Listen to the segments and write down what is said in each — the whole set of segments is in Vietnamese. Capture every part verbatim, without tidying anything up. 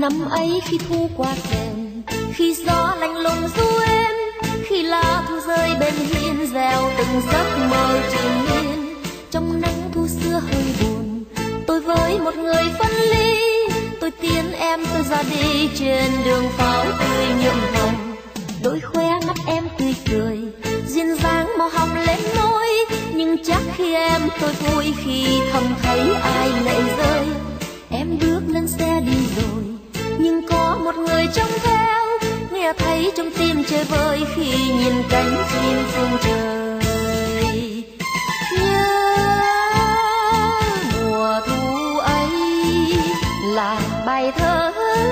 Năm ấy khi thu qua thềm, khi gió lạnh lùng ru em, khi lá thu rơi bên hiên reo từng giấc mơ triền miên. Trong nắng thu xưa hơi buồn, tôi với một người phân ly, tôi tiến em tôi ra đi trên đường pháo tươi nhuộm hồng. Đôi khóe mắt em tươi cười, duyên dáng màu hồng lên môi, nhưng chắc khi em tôi vui khi thầm thấy ai lệ rơi. Em bước lên xe đi rồi, nhưng có một người trông theo, nghe thấy trong tim chơi vơi khi nhìn cánh chim phương trời. Nhớ mùa thu ấy là bài thơ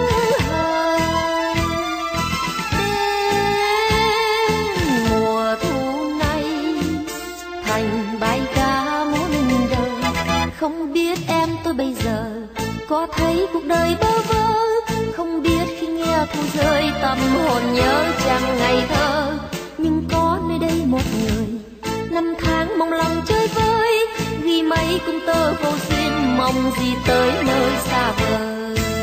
đến mùa thu này thành bài ca muôn đời. Không biết em tôi bây giờ có thấy cuộc đời bơ vơ, không biết khi nghe thu rơi tâm hồn nhớ chăng ngày thơ. Nhưng có nơi đây một người năm tháng mong lòng chơi vơi, ghi mấy cung tơ vô duyên mong gì tới nơi xa vời.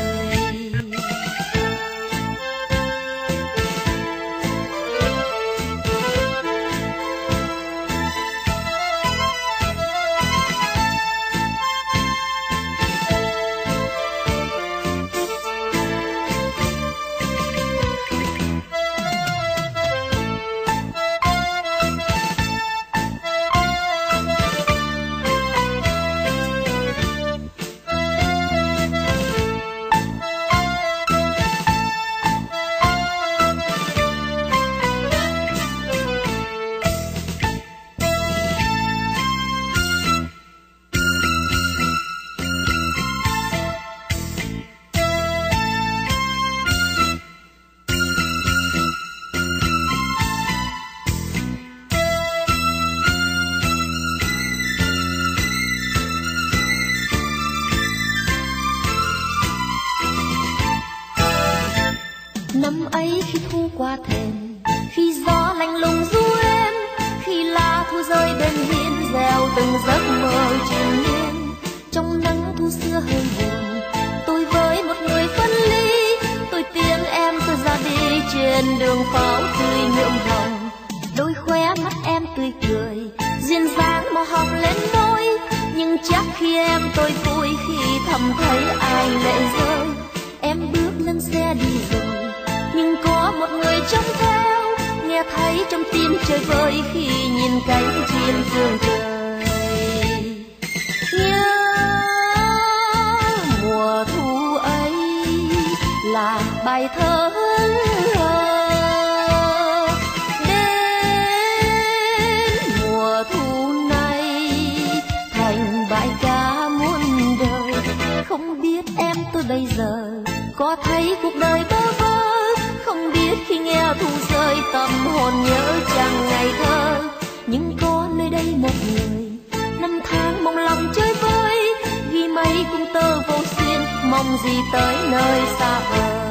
Năm ấy khi thu qua thềm, khi gió lạnh lùng ru em, khi lá thu rơi bên hiên reo từng giấc mơ triền miên. Trong nắng thu xưa hơi buồn, tôi với một người phân ly, tôi tiến em tôi ra đi trên đường pháo tươi nhuộm hồng. Đôi khóe mắt em tươi cười, duyên dáng màu hồng lên môi, nhưng chắc khi em tôi vui khi thầm thấy ai lệ rơi. Em bước lên xe đi rồi, nhưng có một người trông theo, nghe thấy trong tim chơi vơi khi nhìn cánh chim phương trời. Nhớ mùa thu ấy là bài thơ đến mùa thu này thành bài ca muôn đời. Không biết em tôi bây giờ có thấy cuộc đời bơ vơ, không biết khi nghe thu rơi tâm hồn nhớ chăng ngày thơ. Nhưng có nơi đây một người năm tháng mong lòng chơi vơi, ghi mấy cung tơ vô duyên mong gì tới nơi xa vời.